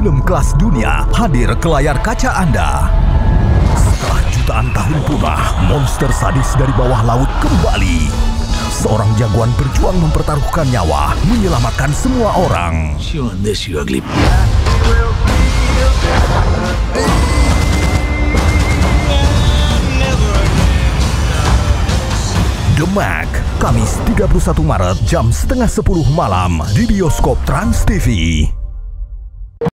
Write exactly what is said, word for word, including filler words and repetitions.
film kelas dunia hadir ke layar kaca Anda. Setelah jutaan tahun punah, monster sadis dari bawah laut kembali. Seorang jagoan berjuang mempertaruhkan nyawa, menyelamatkan semua orang. The Meg, Kamis tiga puluh satu Maret jam setengah sepuluh malam di bioskop Trans T V.